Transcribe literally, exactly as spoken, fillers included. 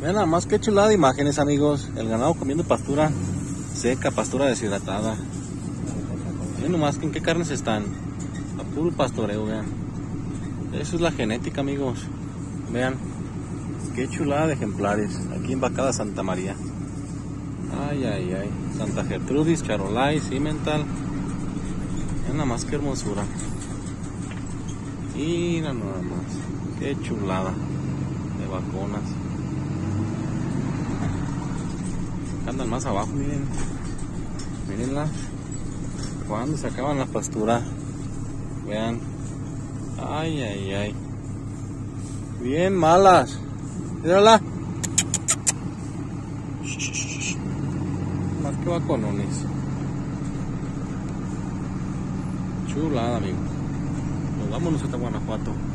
Vean nada más qué chulada de imágenes, amigos. El ganado comiendo pastura seca, pastura deshidratada. Vean nomás en qué carnes están. A puro pastoreo, vean. Eso es la genética, amigos. Vean. Qué chulada de ejemplares. Aquí en Vacada Santa María. Ay, ay, ay. Santa Gertrudis, Charolais, Cimental. Vean nada más qué hermosura. Mira nada más. Qué chulada de vaconas. Andan más abajo, miren. Mirenlas. Cuando se acaban la pastura. Vean. Ay, ay, ay. Bien malas. Mírala. Más que vaconones. Chulada, amigo. Nos vámonos hasta Guanajuato.